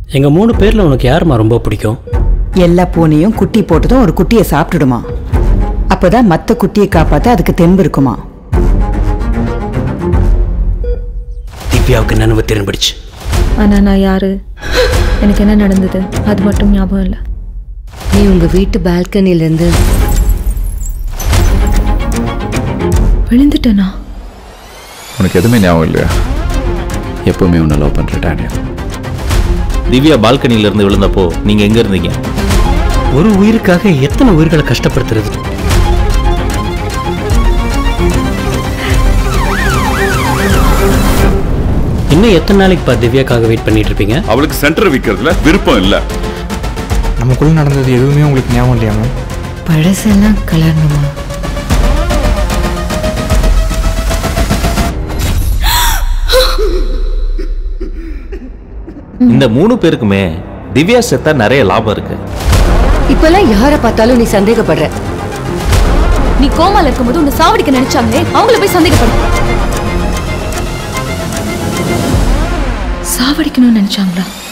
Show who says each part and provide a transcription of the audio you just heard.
Speaker 1: எங்க 3 பேர்ல உனக்கு யாருமா ரொம்ப பிடிக்கும்?
Speaker 2: எல்லா பூனையும் குட்டி போட்டதும் ஒரு குட்டியை சாப்பிட்டுடுமா. அப்பதான் மத்த குட்டியை காப்பாத்த அதுக்கு தெம்பு இருக்குமா.
Speaker 1: திவ்யாவுக்கு நினைவு திரும்பிடுச்சு.
Speaker 3: ஆனா நான் யாரு, எனக்கு என்ன நடந்தது அது மட்டும் ஞாபகம் இல்லை.
Speaker 4: நீ உங்க வீட்டு பால்கனில இருந்து
Speaker 3: விழுந்துட்டேனா?
Speaker 5: உனக்கு எதுவுமே ஞாபகம் இல்லையா? எப்பவுமே உன்னை லவ் பண்ற டானியல்.
Speaker 6: திவ்யா பால்கனில இருந்து விழுந்தப்போ நீங்க எங்க இருந்தீங்க?
Speaker 1: ஒரு உயிருக்காக எத்தனை உயிர்களை கஷ்டப்படுத்துறது. இன்னும் எத்தனை நாளைக்கு திவ்யாக்காக வெயிட் பண்ணிட்டு இருப்பீங்க?
Speaker 5: அவளுக்கு சென்டர் விற்கிறதுல விருப்பம் இல்லை.
Speaker 7: நமக்குள்ள நடந்தது எதுவுமே உங்களுக்கு ஞாபகம் இல்லையாமா?
Speaker 4: பழசெல்லாம் கலரணுமா?
Speaker 6: இந்த 3 பேருக்குமே திவ்யா செத்தா நிறைய லாபம் இருக்கு.
Speaker 4: இப்பெல்லாம் யாரை பார்த்தாலும் நீ சந்தேகப்படுற.
Speaker 3: நீ கோமால இருக்கும்போது உன்னை சாவடிக்க நினைச்சாங்களே, அவங்கள போய் சந்தேகப்படு. சாவடிக்கணும்னு நினைச்சாங்களா?